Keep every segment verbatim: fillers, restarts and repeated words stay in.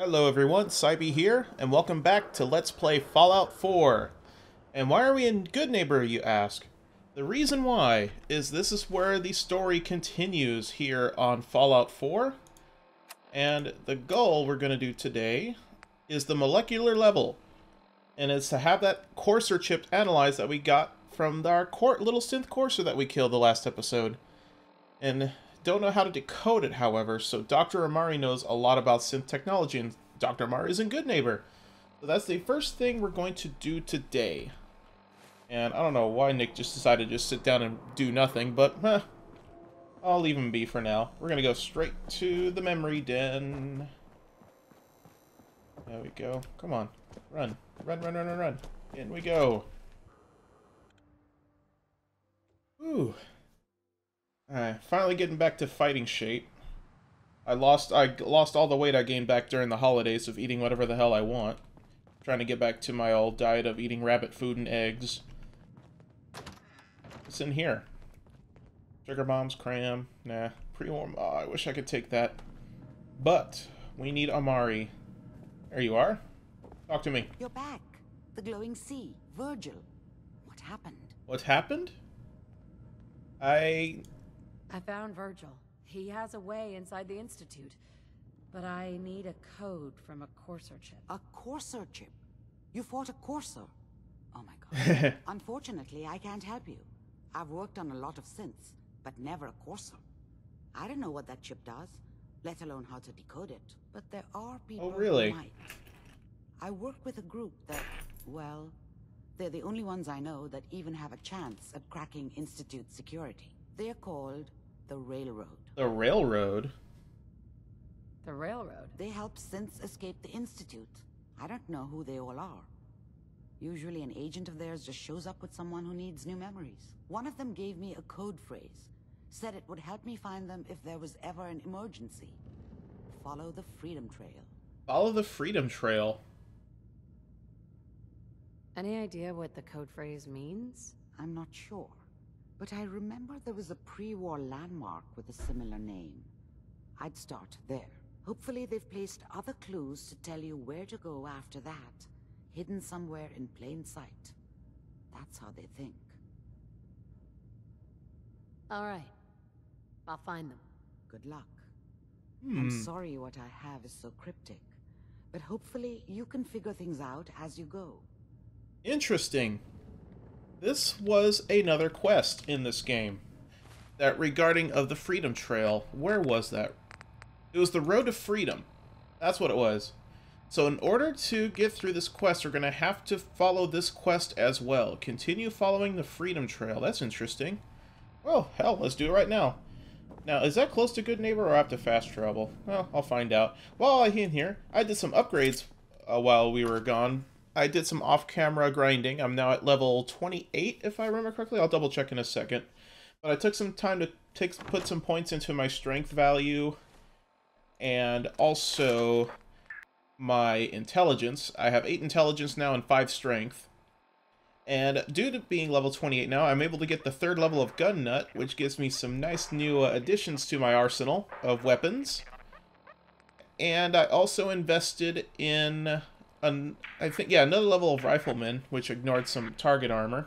Hello everyone, Cybe here, and welcome back to Let's Play Fallout four. And why are we in Good Neighbor, you ask? The reason why is this is where the story continues here on Fallout four. And the goal we're going to do today is the molecular level. And it's to have that Courser chip analyzed that we got from our little Synth Courser that we killed the last episode. And don't know how to decode it, however, so Doctor Amari knows a lot about synth technology, and Doctor Amari is a Good Neighbor. So that's the first thing we're going to do today. And I don't know why Nick just decided to just sit down and do nothing, but eh, I'll leave him be for now. We're going to go straight to the memory den. There we go. Come on. Run. Run, run, run, run, run. In we go. Ooh. Alright, finally getting back to fighting shape. I lost I lost all the weight I gained back during the holidays of eating whatever the hell I want. Trying to get back to my old diet of eating rabbit food and eggs. What's in here? Sugar bombs, cram, nah. Pre-warm, oh, I wish I could take that. But, we need Amari. There you are. Talk to me. You're back. The glowing sea. Virgil. What happened? What happened? I... I found Virgil. He has a way inside the Institute. But I need a code from a Courser chip. A Courser chip? You fought a Courser? Oh my god. Unfortunately, I can't help you. I've worked on a lot of synths, but never a Courser. I don't know what that chip does, let alone how to decode it. But there are people oh, really? who might. I work with a group that, well, they're the only ones I know that even have a chance at cracking Institute security. They're called the Railroad. The Railroad? The Railroad? They help synths escape the Institute. I don't know who they all are. Usually an agent of theirs just shows up with someone who needs new memories. One of them gave me a code phrase. Said it would help me find them if there was ever an emergency. Follow the Freedom Trail. Follow the Freedom Trail? Any idea what the code phrase means? I'm not sure. But I remember there was a pre-war landmark with a similar name. I'd start there. Hopefully they've placed other clues to tell you where to go after that. Hidden somewhere in plain sight. That's how they think. All right. I'll find them. Good luck. Hmm. I'm sorry what I have is so cryptic. But hopefully you can figure things out as you go. Interesting. This was another quest in this game. That regarding of the Freedom Trail. Where was that? It was the Road to Freedom. That's what it was. So in order to get through this quest, we're going to have to follow this quest as well. Continue following the Freedom Trail. That's interesting. Well, hell, let's do it right now. Now, is that close to Good Neighbor or I have to fast travel? Well, I'll find out. While I'm in here, I did some upgrades uh, while we were gone. I did some off-camera grinding. I'm now at level twenty-eight, if I remember correctly. I'll double-check in a second. But I took some time to take put some points into my strength value and also my intelligence. I have eight intelligence now and five strength. And due to being level twenty-eight now, I'm able to get the third level of Gun Nut, which gives me some nice new uh, additions to my arsenal of weapons. And I also invested in... An, I think, yeah, another level of Rifleman, which ignored some target armor.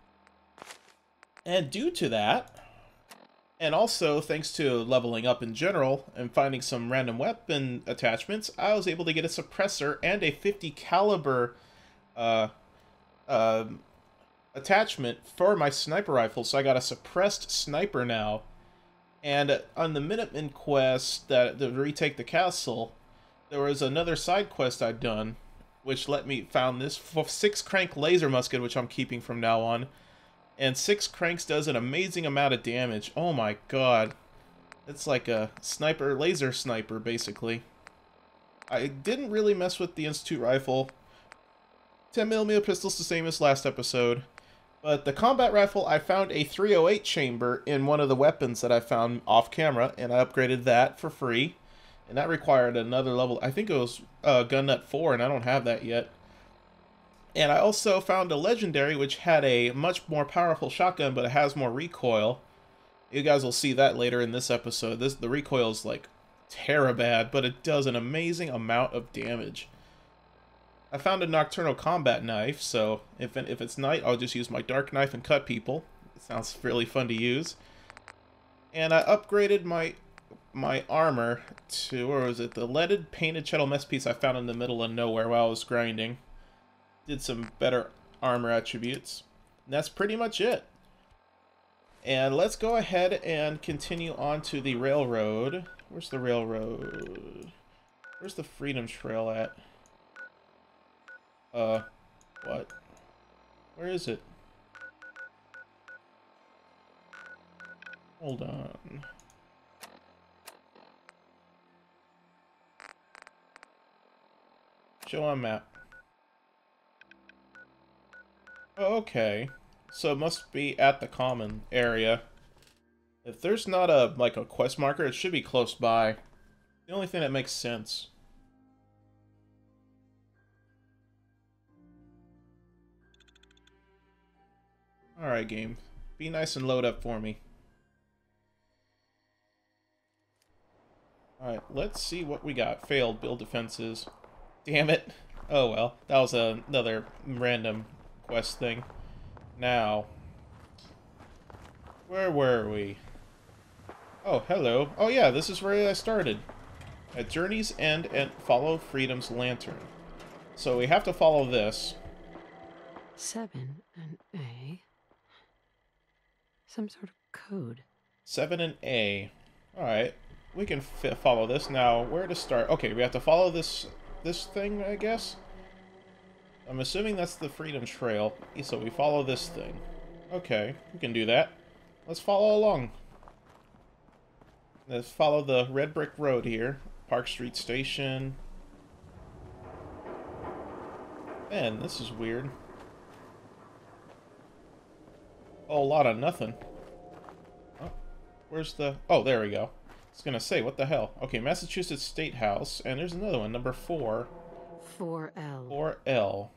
And due to that, and also thanks to leveling up in general and finding some random weapon attachments, I was able to get a suppressor and a fifty caliber uh, uh, attachment for my sniper rifle. So I got a suppressed sniper now. And on the Minuteman quest that to retake the castle, there was another side quest I'd done, which let me found this six crank laser musket, which I'm keeping from now on. And six cranks does an amazing amount of damage. Oh my god. It's like a sniper, laser sniper, basically. I didn't really mess with the Institute rifle. ten millimeter pistol's the same as last episode. But the combat rifle, I found a three oh eight chamber in one of the weapons that I found off camera, and I upgraded that for free. And that required another level. I think it was uh, Gun Nut four, and I don't have that yet. And I also found a legendary, which had a much more powerful shotgun, but it has more recoil. You guys will see that later in this episode. This the recoil is like terabad, but it does an amazing amount of damage. I found a nocturnal combat knife, so if, if it's night, I'll just use my dark knife and cut people. It sounds really fun to use. And I upgraded my my armor to, or was it the leaded painted chettle mess piece I found in the middle of nowhere while I was grinding. Did some better armor attributes. And that's pretty much it. And let's go ahead and continue on to the railroad. Where's the railroad? Where's the Freedom Trail at? Uh, what? Where is it? Hold on. Show on map. Oh, okay. So it must be at the common area. If there's not a, like, a quest marker, it should be close by. The only thing that makes sense. Alright, game. Be nice and load up for me. Alright, let's see what we got. Failed build defenses. Damn it. Oh well. That was a, another random quest thing. Now, where were we? Oh, hello. Oh yeah, this is where I started. At Journey's End and follow Freedom's Lantern. So we have to follow this. Seven and A. Some sort of code. Seven and A. Alright. We can f follow this. Now, where to start? Okay, we have to follow this this thing, I guess? I'm assuming that's the Freedom Trail. So we follow this thing. Okay, we can do that. Let's follow along. Let's follow the red brick road here. Park Street Station. Man, this is weird. Oh, a lot of nothing. Oh, where's the... Oh, there we go. I was gonna say, what the hell? Okay, Massachusetts State House. And there's another one, number four. four L. four L.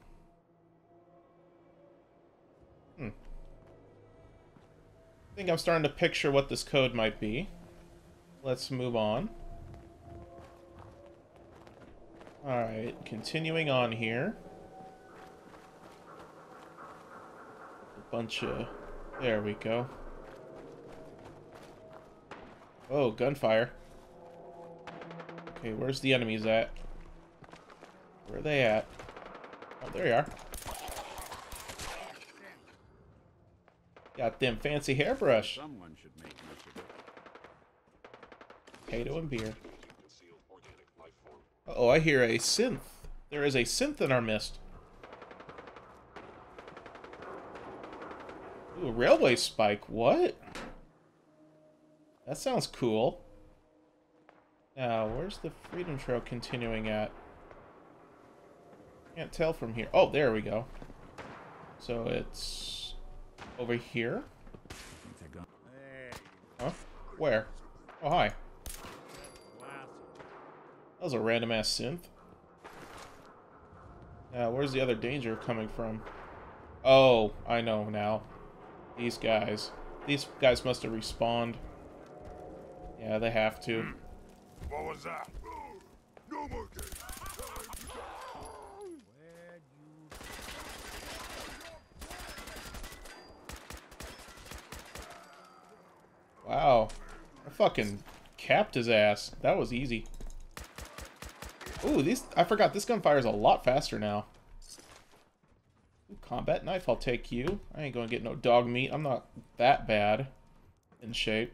Hmm. I think I'm starting to picture what this code might be. Let's move on. Alright, continuing on here. A bunch of... There we go. Oh, gunfire. Okay, where's the enemies at? Where are they at? Oh, there you are. Got them fancy hairbrush. Someone should make use of it. Potato and beer. Uh oh, I hear a synth. There is a synth in our midst. Ooh, a railway spike. What? That sounds cool. Now, where's the Freedom Trail continuing at? Can't tell from here. Oh, there we go. So it's over here? Huh? Where? Oh, hi. That was a random-ass synth. Now, where's the other danger coming from? Oh, I know now. These guys. These guys must have respawned. Yeah, they have to. What was that? No more games. Wow. I fucking capped his ass. That was easy. Ooh, these... I forgot, this gunfire is a lot faster now. Ooh, combat knife, I'll take you. I ain't gonna get no dog meat. I'm not that bad in shape.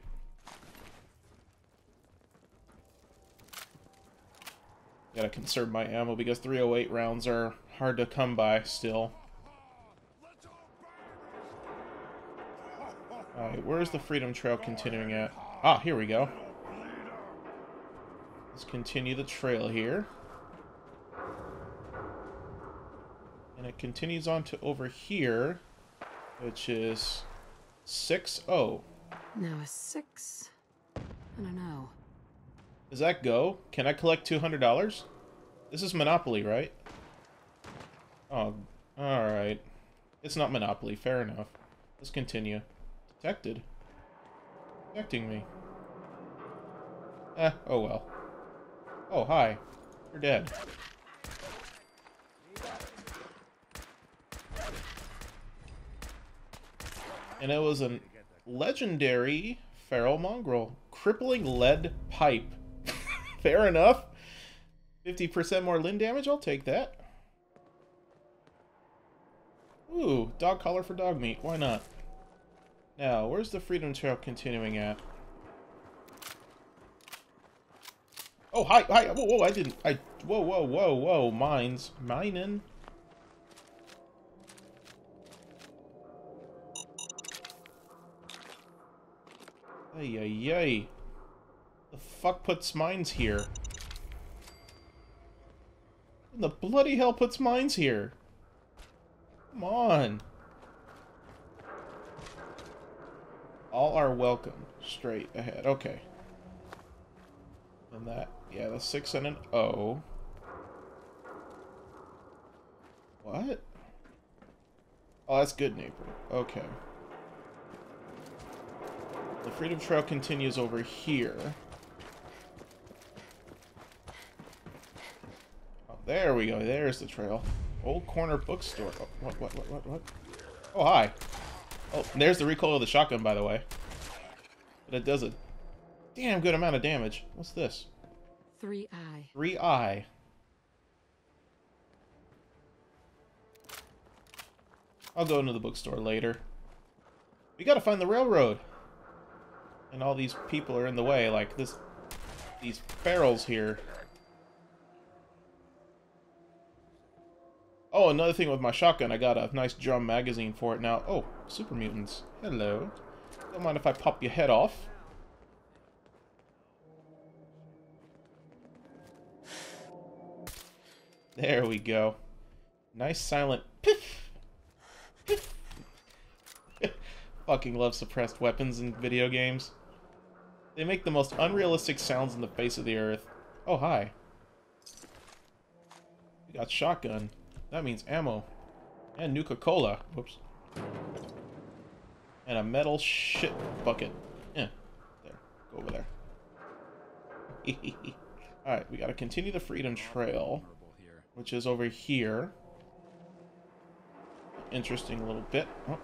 Gotta conserve my ammo because three oh eight rounds are hard to come by still. Alright, where's the Freedom Trail continuing at? Ah, here we go. Let's continue the trail here. And it continues on to over here, which is six oh. Now a six and an O. Does that go? Can I collect two hundred dollars? This is Monopoly, right? Oh, alright. It's not Monopoly, fair enough. Let's continue. Detected. Detecting me. Eh, oh well. Oh, hi. You're dead. And it was a legendary feral mongrel. Crippling lead pipe. Fair enough. fifty percent more Lin damage? I'll take that. Ooh, dog collar for dog meat. Why not? Now, where's the Freedom Trail continuing at? Oh, hi, hi, whoa, whoa, I didn't, I, whoa, whoa, whoa, whoa, mines, mining. Ay, ay, ay. The fuck puts mines here? What the bloody hell puts mines here? Come on. All are welcome. Straight ahead. Okay. And that, yeah, the six and an O. What? Oh, that's good, neighbor. Okay. The Freedom Trail continues over here. Oh, there we go. There's the trail. Old corner bookstore. Oh, what, what, what, what, what? Oh, hi. Oh, and there's the recoil of the shotgun, by the way. But it does a damn good amount of damage. What's this? Three eye. Three eye. I'll go into the bookstore later. We gotta find the railroad. And all these people are in the way, like this, these ferals here. Oh, another thing with my shotgun, I got a nice drum magazine for it now. Oh, super mutants. Hello. Don't mind if I pop your head off. There we go. Nice silent piff. Piff. Fucking love suppressed weapons in video games. They make the most unrealistic sounds in the face of the earth. Oh, hi. We got shotgun. That means ammo. And Nuka-Cola. Whoops. And a metal shit bucket. Yeah. There. Go over there. Alright, we gotta continue the Freedom Trail, which is over here. Interesting little bit. Oh.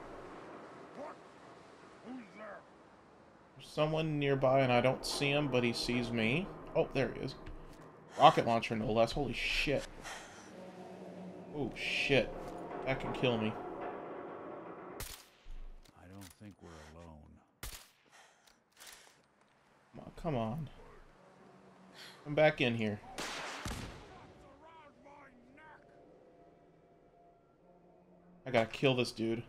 There's someone nearby and I don't see him, but he sees me. Oh, there he is. Rocket launcher, no less. Holy shit. Oh, shit. That can kill me. I don't think we're alone. Come on, come on. Come back in here. I gotta kill this dude.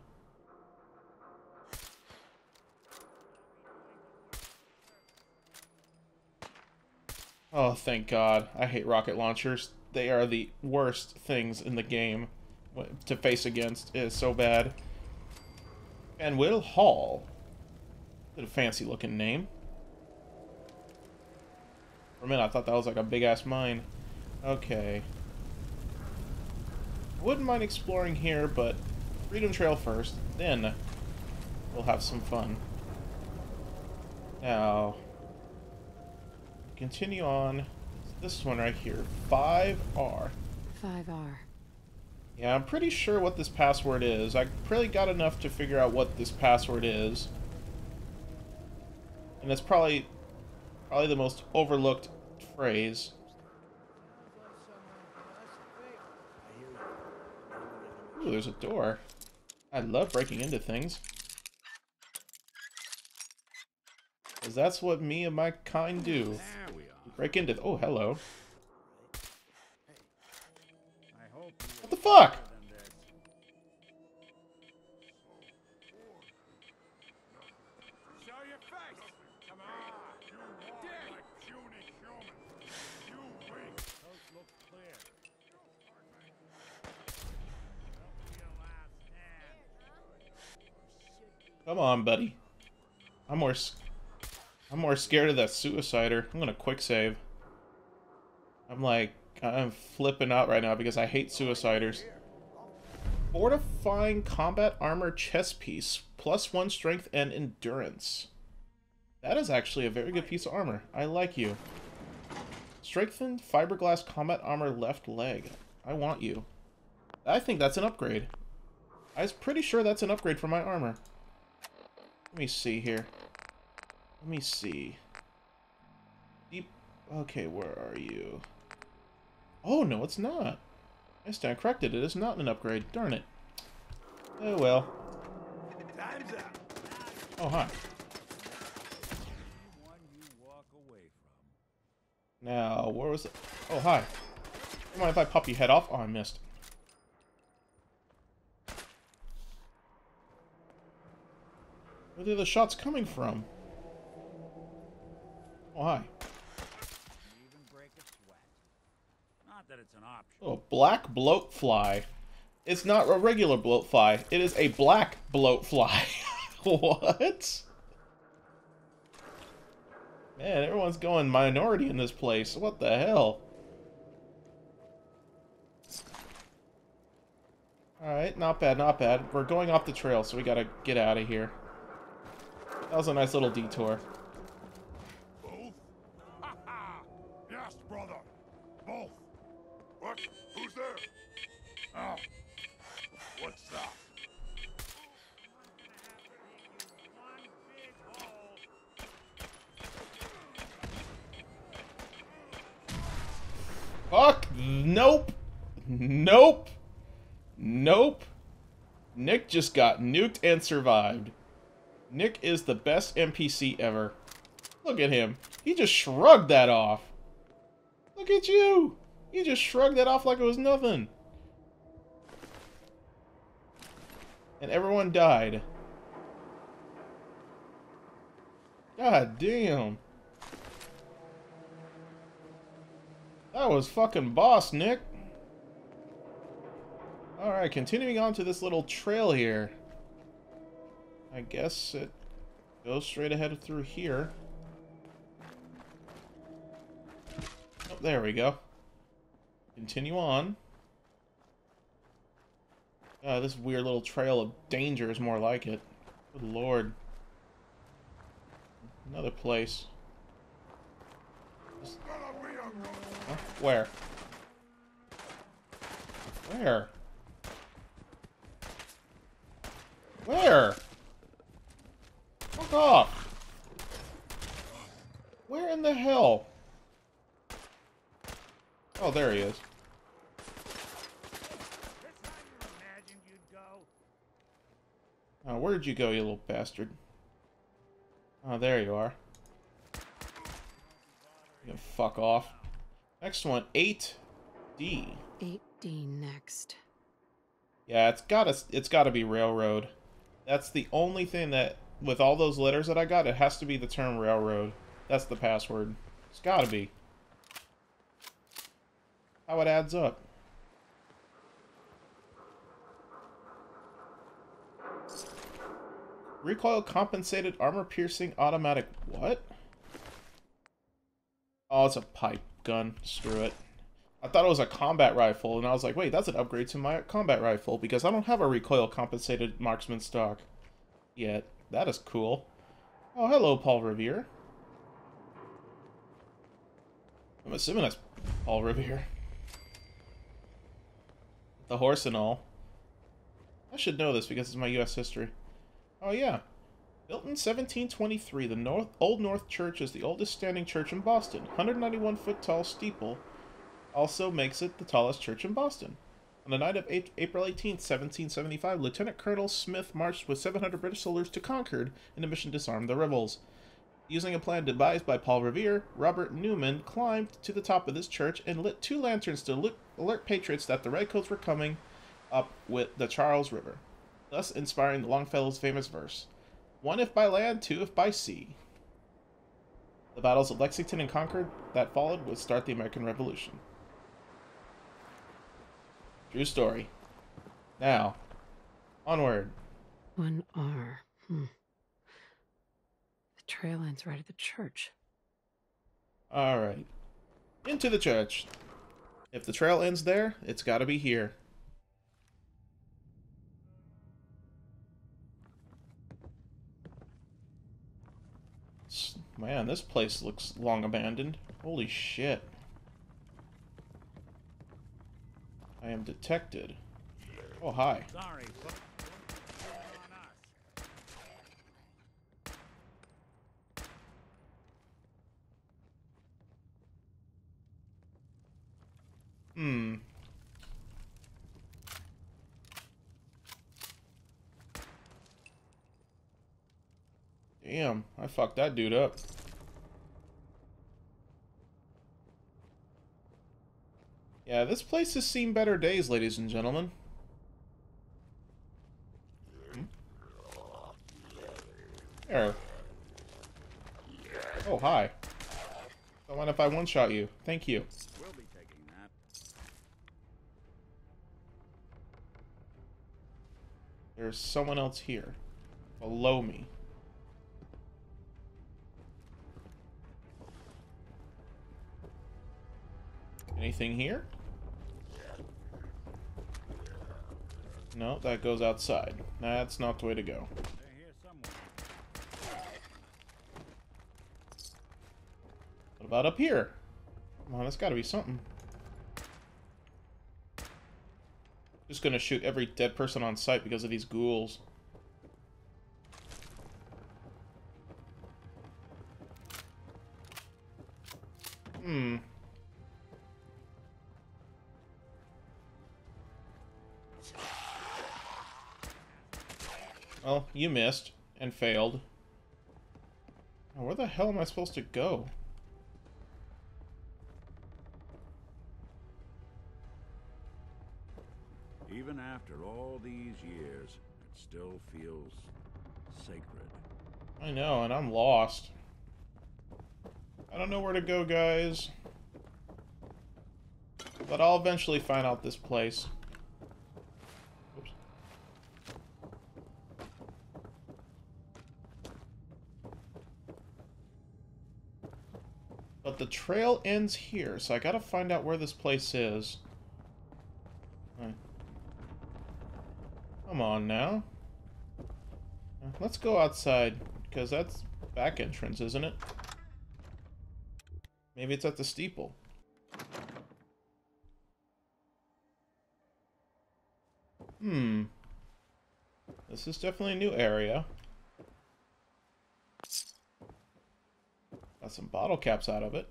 Oh, thank God. I hate rocket launchers. They are the worst things in the game to face against. It is so bad. And Will Hall. What a fancy looking name. For a minute I thought that was like a big ass mine. Okay. I wouldn't mind exploring here, but Freedom Trail first, then we'll have some fun. Now, continue on. It's this one right here, five R. five R. Yeah, I'm pretty sure what this password is. I probably got enough to figure out what this password is. And it's probably, probably the most overlooked phrase. Ooh, there's a door. I love breaking into things. Because that's what me and my kind do. There we are. We break into... Oh, hello. I hope What the fuck? Show your face! Come on! You walk like puny humans! You weak! Coast looks clear. Come on, buddy. I'm more... I'm more scared of that suicider. I'm gonna quick save. I'm like... I'm flipping out right now because I hate suiciders. Fortifying combat armor chest piece. Plus one strength and endurance. That is actually a very good piece of armor. I like you. Strengthened fiberglass combat armor left leg. I want you. I think that's an upgrade. I was pretty sure that's an upgrade for my armor. Let me see here. Let me see. Deep... Okay, where are you? Oh, no, it's not. I stand corrected. It is not an upgrade. Darn it. Oh, well. Time's up. Oh, hi. One you walk away from. Now, where was it? Oh, hi. Don't mind if I pop your head off? Oh, I missed. Where are the shots coming from? Oh, hi. Even break a sweat. Not that it's an option. Oh, black bloat fly. It's not a regular bloat fly. It is a black bloat fly. What? Man, everyone's going minority in this place. What the hell? Alright, not bad, not bad. We're going off the trail, so we gotta get out of here. That was a nice little detour. Both? Ha ha! Yes, brother. Both. What? Who's there? Oh. What's that? Fuck! Nope! Nope! Nope! Nick just got nuked and survived. Nick is the best N P C ever. Look at him. He just shrugged that off. Look at you! He just shrugged that off like it was nothing. And everyone died. God damn. That was fucking boss, Nick. Alright, continuing on to this little trail here. I guess it goes straight ahead through here. Oh, there we go. Continue on. Ah, this weird little trail of danger is more like it. Good lord. Another place. Just... Huh? Where? Where? Where? Fuck off! Where in the hell? Oh, there he is. Oh, where'd you go, you little bastard? Oh, there you are. You can fuck off. Next one, eight D. eight D next. Yeah, it's gotta, it's gotta be railroad. That's the only thing that, with all those letters that I got, it has to be the term railroad. That's the password. It's gotta be. How it adds up. Recoil compensated armor piercing automatic. What? Oh, it's a pipe gun. Screw it. I thought it was a combat rifle, and I was like, wait, that's an upgrade to my combat rifle, because I don't have a recoil compensated marksman stock yet. That is cool. Oh, hello, Paul Revere. I'm assuming that's Paul Revere. The horse and all. I should know this because it's my U S history. Oh, yeah. Built in seventeen twenty-three, the North, Old North Church is the oldest standing church in Boston. one hundred ninety-one foot tall steeple also makes it the tallest church in Boston. On the night of April eighteenth, seventeen seventy-five, Lieutenant Colonel Smith marched with seven hundred British soldiers to Concord in a mission to disarm the rebels. Using a plan devised by Paul Revere, Robert Newman climbed to the top of this church and lit two lanterns to alert patriots that the Redcoats were coming up with the Charles River, thus inspiring the Longfellow's famous verse, one if by land, two if by sea. The battles of Lexington and Concord that followed would start the American Revolution. True story. Now, onward. One R. Hmm. The trail ends right at the church. Alright. Into the church. If the trail ends there, it's gotta be here. Man, this place looks long abandoned. Holy shit. I am detected. Oh, hi. Sorry, folks. On us. Hmm. Damn, I fucked that dude up. Yeah, this place has seen better days, ladies and gentlemen. Hmm? There. Oh, hi. Don't mind if I one-shot you. Thank you. We'll be taking that. There's someone else here. Below me. Anything here? No, that goes outside. That's not the way to go. They're here somewhere. What about up here? Come on, there's gotta be something. Just gonna shoot every dead person on sight because of these ghouls. Hmm. Well, you missed and failed. Now, where the hell am I supposed to go? Even after all these years, it still feels sacred. I know, and I'm lost. I don't know where to go, guys. But I'll eventually find out this place. Oops. But the trail ends here, so I gotta find out where this place is. Right. Come on now. Uh, Let's go outside, because that's back entrance, isn't it? Maybe it's at the steeple. Hmm. This is definitely a new area. Got some bottle caps out of it.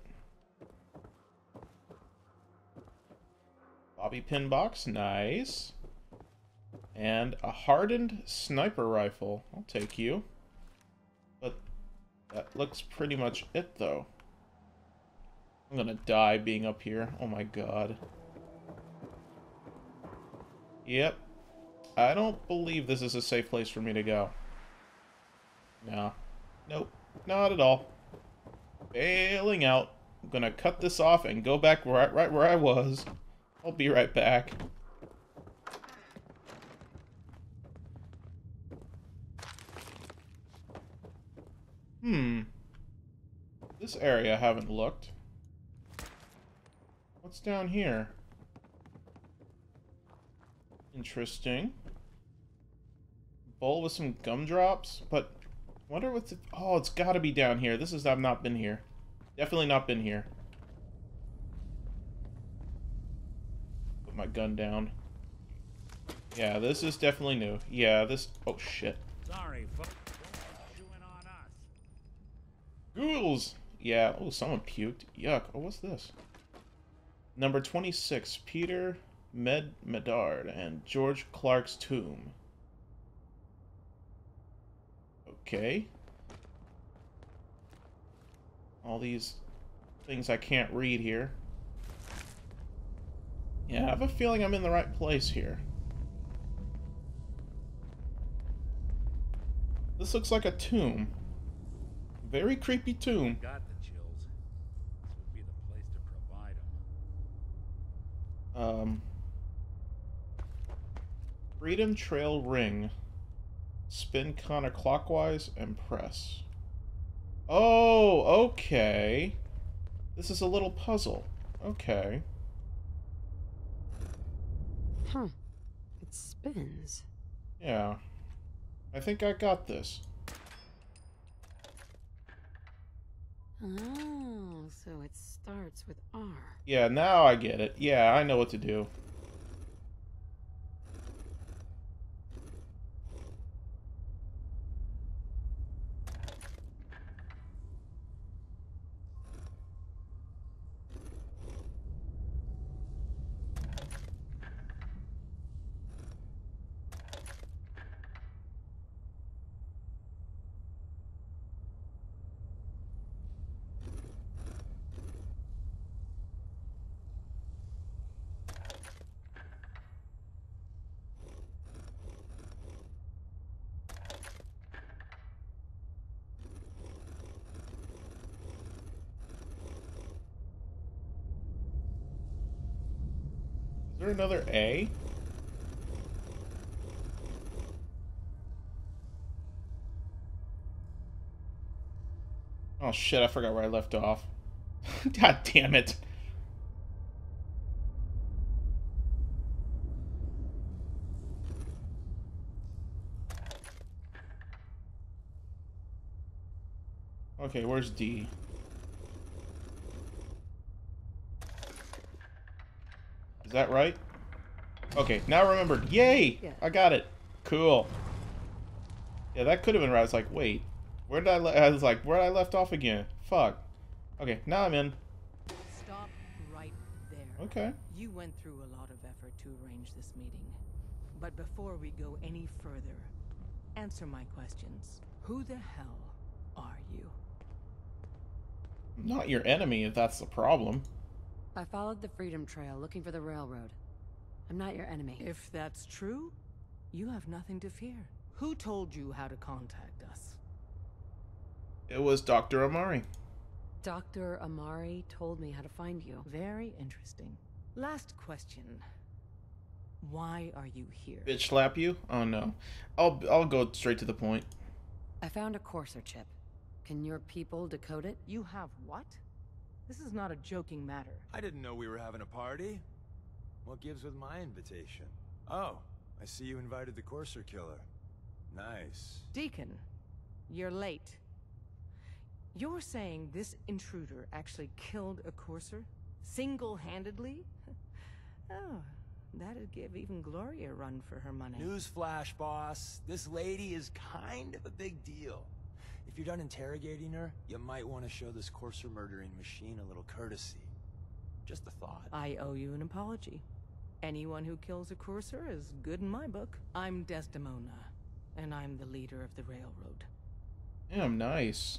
Bobby pin box, nice. And a hardened sniper rifle. I'll take you. But that looks pretty much it, though. I'm gonna die being up here. Oh my god. Yep. I don't believe this is a safe place for me to go. No. Nope. Not at all. Bailing out. I'm gonna cut this off and go back right, right where I was. I'll be right back. Hmm. This area I haven't looked. What's down here? Interesting. Bowl with some gumdrops, but wonder what's it. Oh, it's got to be down here. This is I've not been here. Definitely not been here. Put my gun down. Yeah, this is definitely new. Yeah, this. Oh shit. Sorry, folks. Don't chewing on us. Ghouls. Yeah. Oh, someone puked. Yuck. Oh, what's this? Number twenty-six, Peter Med Medard and George Clark's tomb. Okay. All these things I can't read here. Yeah, I have a feeling I'm in the right place here. This looks like a tomb. Very creepy tomb. Got the chills. This would be the place to provide them. Um, Freedom Trail Ring. Spin counterclockwise and press. Oh, okay. This is a little puzzle. Okay. Huh. It spins. Yeah. I think I got this. Oh, so it starts with R. Yeah, now I get it. Yeah, I know what to do. Is there another A? Oh shit, I forgot where I left off. God damn it. Okay, where's D? Is that right? Okay, now I remembered. Yay! Yeah. I got it. Cool. Yeah, that could have been right. I was like, wait. Where did I le I was like, where did I left off again? Fuck. Okay, now I'm in. Stop right there. Okay. You went through a lot of effort to arrange this meeting. But before we go any further, answer my questions. Who the hell are you? Not your enemy, if that's the problem. I followed the Freedom Trail looking for the railroad. I'm not your enemy. If that's true, you have nothing to fear. Who told you how to contact us? It was Doctor Amari. Doctor Amari told me how to find you. Very interesting. Last question. Why are you here? Bitch slap you? Oh no. I'll I'll go straight to the point. I found a Courser chip. Can your people decode it? You have what? This is not a joking matter. I didn't know we were having a party. What gives with my invitation? Oh, I see you invited the Courser killer. Nice. Deacon, you're late. You're saying this intruder actually killed a Courser? Single-handedly? Oh, that'd give even Gloria a run for her money. Newsflash, boss. This lady is kind of a big deal. If you're done interrogating her, you might want to show this Courser murdering machine a little courtesy. Just a thought. I owe you an apology. Anyone who kills a Courser is good in my book. I'm Desdemona, and I'm the leader of the railroad. Damn, nice.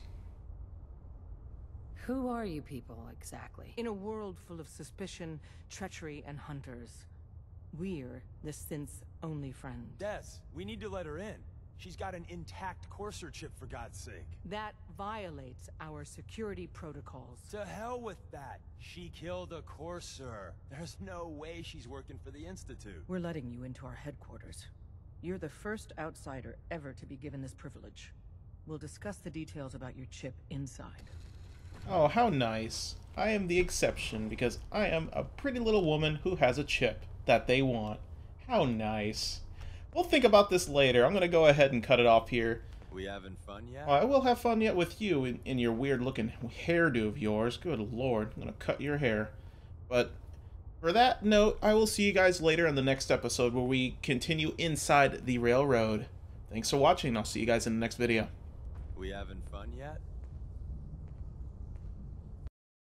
Who are you people, exactly? In a world full of suspicion, treachery, and hunters, we're the Synth's only friend. Des, we need to let her in. She's got an intact Courser chip, for God's sake. That violates our security protocols. To hell with that. She killed a Courser. There's no way she's working for the Institute. We're letting you into our headquarters. You're the first outsider ever to be given this privilege. We'll discuss the details about your chip inside. Oh, how nice. I am the exception because I am a pretty little woman who has a chip that they want. How nice. We'll think about this later. I'm going to go ahead and cut it off here. We having fun yet? Oh, I will have fun yet with you in, in your weird-looking hairdo of yours. Good lord, I'm going to cut your hair. But for that note, I will see you guys later in the next episode where we continue inside the railroad. Thanks for watching. I'll see you guys in the next video. We having fun yet?